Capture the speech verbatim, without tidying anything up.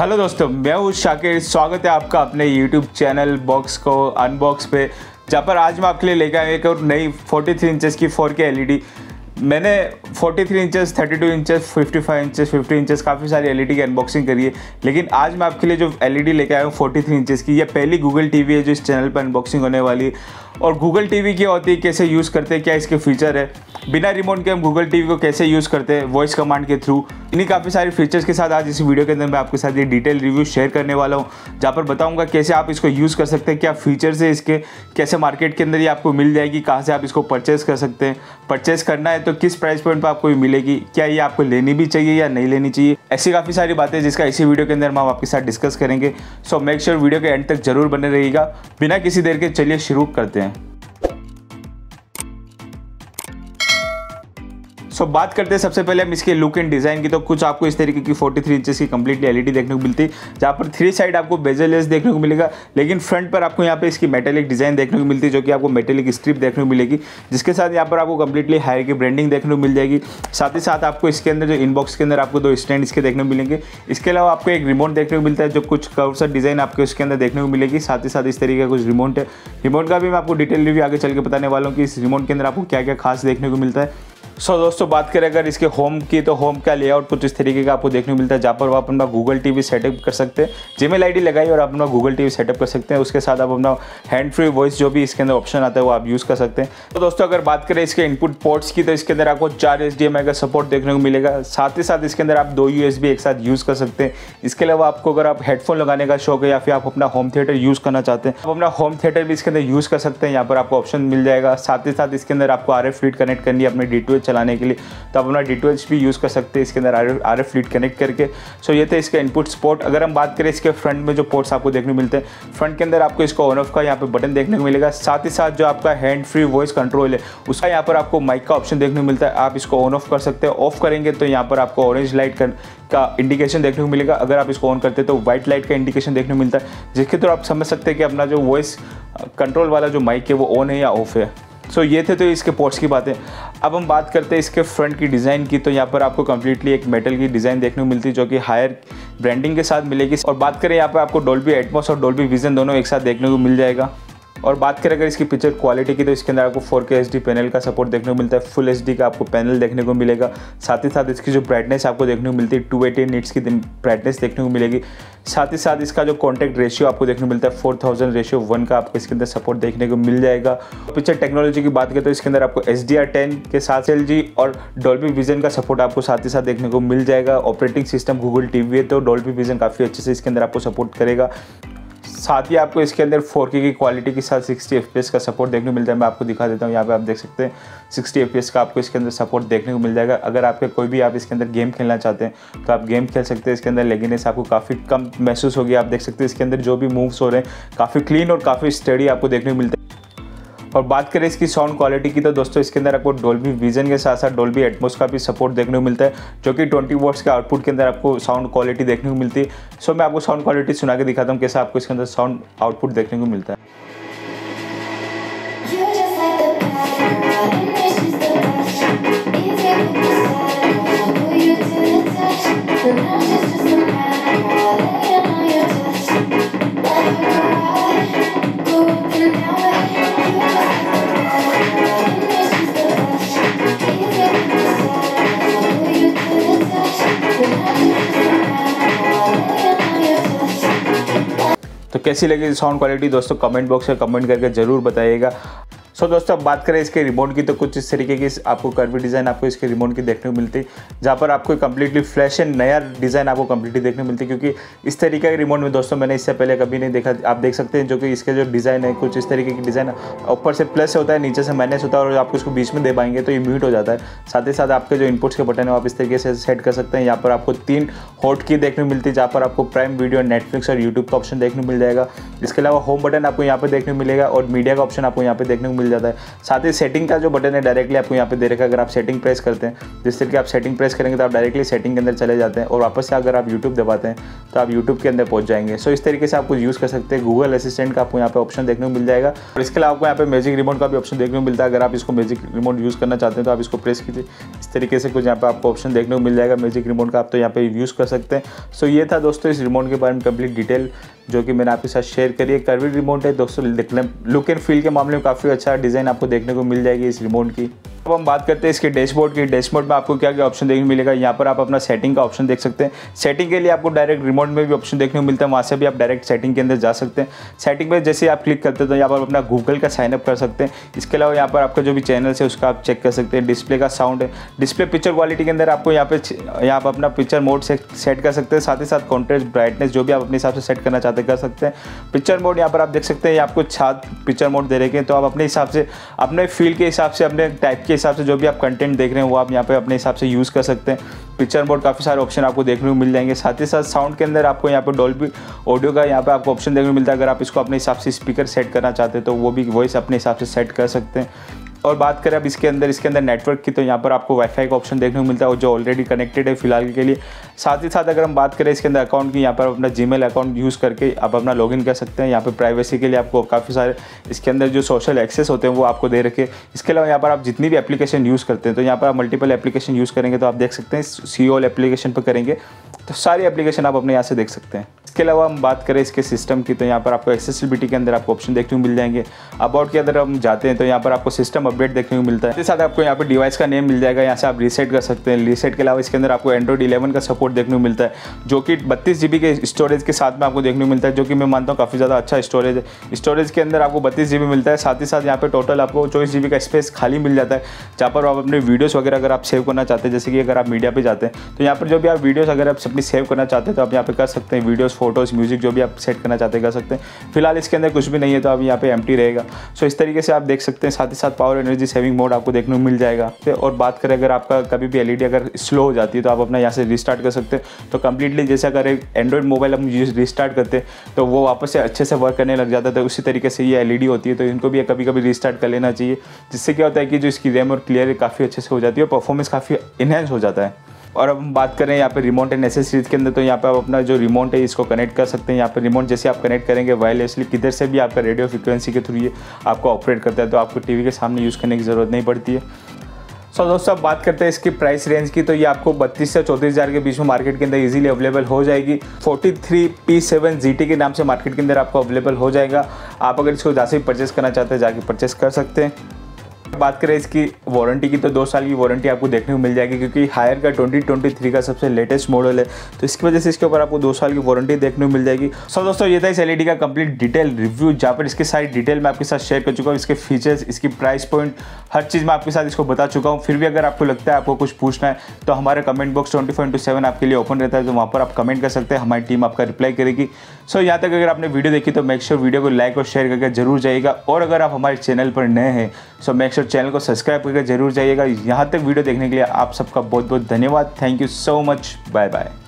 Hello दोस्तों, मैं हूँ शाकिर। स्वागत है आपका अपने यूट्यूब चैनल बॉक्स को अनबॉक्स पे, जहाँ पर आज मैं आपके लिए लेकर आया एक और नई तैंतालीस इंचेस की फोर के एलईडी। मैंने तैंतालीस इंचेस, बत्तीस इंचेस, पचपन इंचेस, पचास इंचेस काफ़ी सारी एलईडी की अनबॉक्सिंग करी है, लेकिन आज मैं आपके लिए जो एलईडी लेके आया हूँ तैंतालीस इंचेस की, यह पहली गूगल टीवी है जो इस चैनल पर अनबॉक्सिंग होने वाली है। और गूगल टीवी क्या होती है, कैसे यूज़ करते हैं, क्या इसके फीचर है, बिना रिमोट के हम गूगल टीवी को कैसे यूज़ करते हैं वॉइस कमांड के थ्रू, इन्हीं काफ़ी सारे फीचर्स के साथ आज इस वीडियो के अंदर मैं आपके साथ ये डिटेल रिव्यू शेयर करने वाला हूँ, जहाँ पर बताऊँगा कैसे आप इसको यूज़ कर सकते हैं, क्या फीचर्स है इसके, कैसे मार्केट के अंदर ये आपको मिल जाएगी, कहाँ से आप इसको परचेस कर सकते हैं, परचेस करना है तो किस प्राइस पॉइंट पर आपको ये मिलेगी, क्या ये आपको लेनी भी चाहिए या नहीं लेनी चाहिए। ऐसी काफ़ी सारी बातें जिसका इसी वीडियो के अंदर हम आपके साथ डिस्कस करेंगे। सो मेक श्योर वीडियो के एंड तक जरूर बने रहिएगा। बिना किसी देर के चलिए शुरू करते हैं। सो so, बात करते हैं सबसे पहले हम इसके लुक एंड डिज़ाइन की। तो कुछ आपको इस तरीके की तैंतालीस इंचेस की कंप्लीटली एलईडी देखने को मिलती है, जहाँ पर थ्री साइड आपको बेजल देखने को मिलेगा, लेकिन फ्रंट पर आपको यहाँ पे इसकी मेटेलिक डिज़ाइन देखने को मिलती है, जो कि आपको मेटेलिक स्ट्रिप देखने को मिलेगी, जिसके साथ यहाँ पर आपको कंप्लीटली हायर की ब्रांडिंग देखने को मिल जाएगी। साथ ही साथ आपको इसके अंदर जो इनबॉक्स के अंदर आपको दो स्टैंड इसके देखने को मिलेंगे। इसके अलावा आपको एक रिमोट देखने को मिलता है, जो कुछ कर्व्ड डिज़ाइन आपको इसके अंदर देखने को मिलेगी। साथ ही साथ इस तरीके का कुछ रिमोट है। रिमोट का भी मैं आपको डिटेल रिव्यू आगे चल के बताने वाला हूँ कि इस रिमोट के अंदर आपको क्या क्या खास देखने को मिलता है। सो so, दोस्तों बात करें अगर इसके होम की, तो होम का लेआउट कुछ इस तरीके का आपको देखने को मिलता है, जहाँ पर आप अपना गूगल टीवी सेटअप कर सकते हैं। जीमेल आईडी लगाइए और आप अपना गूगल टीवी सेटअप कर सकते हैं। उसके साथ आप अपना हैंड फ्री वॉइस जो भी इसके अंदर ऑप्शन आता है वो आप यूज़ कर सकते हैं। तो दोस्तों अगर बात करें इसके इनपुट पोर्ट्स की, तो इसके अंदर आपको चार एच डी एम आई का सपोर्ट देखने को मिलेगा। साथ ही साथ इसके अंदर आप दो यू एस बी एक साथ यूज़ कर सकते हैं। इसके अलावा आपको अगर आप हेडफोन लगाने का शौक है या फिर आप अपना होम थिएटर यूज़ करना चाहते हैं, आप अपना होम थिएटर भी इसके अंदर यूज़ कर सकते हैं। यहाँ पर आपको ऑप्शन मिल जाएगा। साथ ही साथ इसके अंदर आपको आर एफ लीड कनेक्ट करनी है अपने डी टू एच चलाने के लिए, तो आप अपना डी टू एच भी यूज़ कर सकते हैं इसके अंदर आर एफ लीड कनेक्ट करके। सो ये थे इसके इनपुट पोर्ट। अगर हम बात करें इसके फ्रंट में जो पोर्ट्स आपको देखने को मिलते हैं, फ्रंट के अंदर आपको इसको ऑन ऑफ का यहाँ पे बटन देखने को मिलेगा। साथ ही साथ जो आपका हैंड फ्री वॉइस कंट्रोल है उसका यहाँ पर आपको माइक का ऑप्शन देखने को मिलता है। आप इसको ऑन ऑफ कर सकते हैं। ऑफ करेंगे तो यहाँ पर आपको ऑरेंज लाइट का इंडिकेशन देखने को मिलेगा। अगर आप इसको ऑन करते हैं तो व्हाइट लाइट का इंडिकेशन देखने को मिलता है, जिसके थ्रू आप समझ सकते हैं कि अपना जो वॉइस कंट्रोल वाला जो माइक है वो ऑन है या ऑफ है। सो so, ये थे तो इसके पोर्ट्स की बातें। अब हम बात करते हैं इसके फ्रंट की डिज़ाइन की। तो यहाँ पर आपको कंप्लीटली एक मेटल की डिज़ाइन देखने को मिलती है, जो कि हायर ब्रांडिंग के साथ मिलेगी। और बात करें यहाँ पर आपको डोल्बी एटमॉस और डोल्बी विजन दोनों एक साथ देखने को मिल जाएगा। और बात करें अगर इसकी पिक्चर क्वालिटी की, तो इसके अंदर आपको फोर के एच डी पैनल का सपोर्ट देखने को मिलता है। फुल एच डी का आपको पैनल देखने को मिलेगा। साथ ही साथ इसकी जो ब्राइटनेस आपको देखने को मिलती है टू एटी निट्स की ब्राइटनेस देखने को मिलेगी। साथ ही साथ इसका जो कॉन्टैक्ट रेशियो आपको देखने को मिलता है फोर थाउजेंड रेशियो वन का आपको इसके अंदर सपोर्ट देखने को मिल जाएगा। पिक्चर टेक्नोलॉजी की बात करें तो इसके अंदर आपको एच डी आर टेन के साथ एल जी और डॉल्बी विजन का सपोर्ट आपको साथ ही साथ देखने को मिल जाएगा। ऑपरेटिंग सिस्टम गूगल टीवी है, तो डॉल्बी विजन काफ़ी अच्छे से इसके अंदर आपको सपोर्ट करेगा। साथ ही आपको इसके अंदर फोर के की क्वालिटी के साथ सिक्सटी एफ पी एस का सपोर्ट देखने को मिलता है। मैं आपको दिखा देता हूँ, यहाँ पे आप देख सकते हैं सिक्सटी एफ पी एस का आपको इसके अंदर सपोर्ट देखने को मिल जाएगा। अगर आपके कोई भी आप इसके अंदर गेम खेलना चाहते हैं तो आप गेम खेल सकते हैं इसके अंदर, लेकिन आपको काफ़ी कम महसूस होगी। आप देख सकते हैं इसके अंदर जो भी मूव्स हो रहे हैं काफ़ी क्लीन और काफ़ी स्टडी आपको देखने को मिलता है। और बात करें इसकी साउंड क्वालिटी की, तो दोस्तों इसके अंदर आपको डोल्बी विजन के साथ साथ डोल्बी एटमॉस का भी सपोर्ट देखने को मिलता है, जो कि ट्वेंटी वॉट्स के आउटपुट के अंदर आपको साउंड क्वालिटी देखने को मिलती है। सो मैं आपको साउंड क्वालिटी सुना के दिखाता हूँ कैसा आपको इसके अंदर साउंड आउटपुट देखने को मिलता है। तो कैसी लगी साउंड क्वालिटी दोस्तों, कमेंट बॉक्स में कमेंट करके ज़रूर बताइएगा। सो so, दोस्तों अब बात करें इसके रिमोट की, तो कुछ इस तरीके की आपको कर्वी डिज़ाइन आपको इसके रिमोट की देखने को मिलती है, जहाँ पर आपको कंप्लीटली फ्लैश एंड नया डिज़ाइन आपको कंप्लीटली देखने को मिलती है। क्योंकि इस तरीके के रिमोट में दोस्तों मैंने इससे पहले कभी नहीं देखा। आप देख सकते हैं जो कि इसके जो डिज़ाइन है कुछ इस तरीके की डिज़ाइन, ऊपर से प्लस होता है, नीचे से माइनस होता है, और आपको इसको बीच में दे पाएंगे तो ये म्यूट हो जाता है। साथ ही साथ आपके जो इनपुट्स के बटन है आप इस तरीके से सेट कर सकते हैं। यहाँ पर आपको तीन हॉट की देखने को मिलती है, जहाँ पर आपको प्राइम वीडियो, नेटफ्लिक्स और यूट्यूब का ऑप्शन देखने को मिल जाएगा। इसके अलावा होम बटन आपको यहाँ पर देखने को मिलेगा और मीडिया का ऑप्शन आपको यहाँ पर देखने को मिल मिल जाता है। साथ ही सेटिंग का जो बटन है डायरेक्टली आपको यहाँ पे दे रखा है। अगर आप सेटिंग प्रेस करते हैं, जिस तरीके आप सेटिंग प्रेस करेंगे तो आप डायरेक्टली सेटिंग के अंदर चले जाते हैं और वापस से अगर आप यूट्यूब दबाते हैं तो आप यूट्यूब के अंदर पहुंच जाएंगे। सो इस तरीके से आप कुछ यूज़ कर सकते हैं। गूगल असिस्टेंट का आपको यहाँ पे ऑप्शन देखने को मिल जाएगा और इसके अलावा आपको यहाँ पे मैजिक रिमोट का भी ऑप्शन देखने को मिलता है। अगर आप इसको मैजिक रिमोट यूज़ करना चाहते हैं तो आप इसको प्रेस कीजिए, इस तरीके से कुछ यहाँ पे आपको ऑप्शन देखने को मिल जाएगा मैजिक रिमोट का, आप तो यहाँ पे यूज़ कर सकते हैं। सो ये था दोस्तों इस रिमोट के बारे में कंप्लीट डिटेल जो कि मैंने आपके साथ शेयर करी है। कर्व्ड रिमोट है दोस्तों, लुक एंड फील के मामले में काफ़ी अच्छा डिज़ाइन आपको देखने को मिल जाएगी इस रिमोट की। अब हम बात करते हैं इसके डैशबोर्ड की। डैशबोर्ड में आपको क्या क्या ऑप्शन देखने को मिलेगा। यहाँ पर आप अपना सेटिंग का ऑप्शन देख सकते हैं। सेटिंग के लिए आपको डायरेक्ट रिमोट में भी ऑप्शन देखने को मिलता है, वहाँ से भी आप डायरेक्ट सेटिंग के अंदर जा सकते हैं। सेटिंग में जैसे आप क्लिक करते हैं तो यहाँ पर अपना गूगल का साइनअप कर सकते हैं। इसके अलावा यहाँ पर आपका जो भी चैनल है उसका आप चेक कर सकते हैं। डिस्प्ले का साउंड है, डिस्प्ले पिक्चर क्वालिटी के अंदर आपको यहाँ पे यहाँ पर अपना पिक्चर मोड से सेट कर सकते हैं। साथ ही साथ कॉन्ट्रास्ट, ब्राइटनेस जो भी आप अपने हिसाब से सेट करना चाहते हैं कर सकते हैं। पिक्चर मोड यहाँ पर आप देख सकते हैं, आपको सात पिक्चर मोड दे रखे हैं, तो आप अपने हिसाब से, अपने फील के हिसाब से, अपने टाइप के हिसाब से जो भी आप कंटेंट देख रहे हैं वो आप यहाँ पे अपने हिसाब से यूज़ कर सकते हैं। पिक्चर मोड काफ़ी सारे ऑप्शन आपको देखने को मिल जाएंगे। साथ ही साथ साउंड के अंदर आपको यहाँ पे डॉल्बी ऑडियो का यहाँ पे आपको ऑप्शन देखने को मिलता है। अगर आप इसको अपने हिसाब से स्पीकर सेट करना चाहते हैं तो वो भी वॉइस अपने हिसाब से सेट कर सकते हैं। और बात करें अब इसके अंदर इसके अंदर नेटवर्क की, तो यहाँ पर आपको वाईफाई का ऑप्शन देखने को मिलता है और जो ऑलरेडी कनेक्टेड है फिलहाल के लिए। साथ ही साथ अगर हम बात करें इसके अंदर अकाउंट की, यहाँ पर अपना जीमेल अकाउंट यूज़ करके आप अपना लॉगिन कर सकते हैं। यहाँ पे प्राइवेसी के लिए आपको काफ़ी सारे इसके अंदर जो सोशल एक्सेस होते हैं वो आपको दे रखे। इसके अलावा यहाँ पर आप जितनी भी एप्लीकेशन यूज़ करते हैं तो यहाँ पर आप मल्टीपल एप्लीकेशन यूज़ करेंगे तो आप देख सकते हैं सी ऑल एप्लीकेशन पर करेंगे तो सारी एप्लीकेशन आप अपने यहाँ से देख सकते हैं। इसके अलावा हम बात करें इसके सिस्टम की, तो यहाँ पर आपको एक्सेसिबिलिटी के अंदर आपको ऑप्शन देखने को मिल जाएंगे। अबाउट के अंदर हम जाते हैं तो यहाँ पर आपको सिस्टम अपडेट देखने को मिलता है। इसके साथ आपको यहाँ पर डिवाइस का नेम मिल जाएगा, यहाँ से आप रीसेट कर सकते हैं। रीसेट के अलावा इसके अंदर आपको एंड्रॉइड इलेवन का सपोर्ट देखने को मिलता है जो कि बत्तीस जी बी के स्टोरेज के साथ में आपको देखने को मिलता है, जो कि मैं मानता हूँ काफ़ी ज़्यादा अच्छा स्टोरेज है। स्टोरेज के अंदर आपको बत्तीस जी बी मिलता है। साथ ही साथ यहाँ पर टोटल आपको चौबीस जी बी का स्पेस खाली मिल जाता है, जहाँ पर आप अपने वीडियोज़ वगैरह अगर आप सेव करना चाहते हैं, जैसे कि अगर आप मीडिया पर जाते हैं तो यहाँ पर जो भी आप वीडियोज़ अगर आप अपनी सेव करना चाहते हैं तो आप यहाँ पे कर सकते हैं। वीडियोस, फोटोज़, म्यूजिक जो भी आप सेट करना चाहते हैं कर सकते हैं। फिलहाल इसके अंदर कुछ भी नहीं है तो आप यहाँ पे एम्प्टी रहेगा। सो इस तरीके से आप देख सकते हैं। साथ ही साथ पावर एनर्जी सेविंग मोड आपको देखने को मिल जाएगा। और बात करें अगर आपका कभी भी एलईडी अगर स्लो हो जाती है तो आप अपना यहाँ से रिस्टार्ट कर सकते हैं। तो कंप्लीटली जैसे अगर एक एंड्रॉइड मोबाइल हम रिस्टार्ट करते हैं तो वो वापस से अच्छे से वर्क करने लग जाता है, तो उसी तरीके से ये एलईडी होती है तो इनको भी कभी कभी रिस्टार्ट कर लेना चाहिए, जिससे क्या होता है कि जो इसकी रैम और क्लियर काफ़ी अच्छे से हो जाती है और परफॉर्मेंस काफ़ी इनहेंस हो जाता है। और अब हम बात करें यहाँ पे रिमोट एंड एक्सेसरीज के अंदर, तो यहाँ पे आप अपना जो रिमोट है इसको कनेक्ट कर सकते हैं। यहाँ पे रिमोट जैसे आप कनेक्ट करेंगे वायरलेसली किधर से भी आपका रेडियो फ्रिक्वेंसी के थ्रू ये आपको ऑपरेट करता है, तो आपको टीवी के सामने यूज़ करने की ज़रूरत नहीं पड़ती है। सो so, दोस्तों अब बात करते हैं इसकी प्राइस रेंज की, तो ये आपको बत्तीस से चौंतीस हज़ार के बीच में मार्केट के अंदर इजीली अवेलेबल हो जाएगी। Forty three P seven G T के नाम से मार्केट के अंदर आपको अवेलेबल हो जाएगा। आप अगर इसको जहाँ से भी परचेस करना चाहते हैं जाके परचेस कर सकते हैं। बात करें इसकी वारंटी की, तो दो साल की वारंटी आपको देखने को मिल जाएगी, क्योंकि हायर का ट्वेंटी ट्वेंटी थ्री का सबसे लेटेस्ट मॉडल है, तो इसकी वजह से इसके ऊपर आपको दो साल की वारंटी देखने को मिल जाएगी। सो दोस्तों ये था इस एलईडी का कंप्लीट डिटेल रिव्यू, जहाँ पर इसके सारी डिटेल मैं आपके साथ शेयर कर चुका हूँ। इसके फीचर्स, इसकी प्राइस पॉइंट, हर चीज़ मैं आपके साथ इसको बता चुका हूँ। फिर भी अगर आपको लगता है आपको कुछ पूछना है तो हमारे comment box twenty four into seven आपके लिए ओपन रहता है, तो वहाँ पर आप कमेंट कर सकते हैं, हमारी टीम आपका रिप्लाई करेगी। सो यहाँ तक अगर आपने वीडियो देखी तो मेक श्योर वीडियो को लाइक और शेयर करके जरूर जाइएगा, और अगर आप हमारे चैनल पर नए हैं सो मेक श्योर चैनल को सब्सक्राइब करके जरूर जाइएगा। यहाँ तक वीडियो देखने के लिए आप सबका बहुत बहुत धन्यवाद। Thank you so much. Bye bye.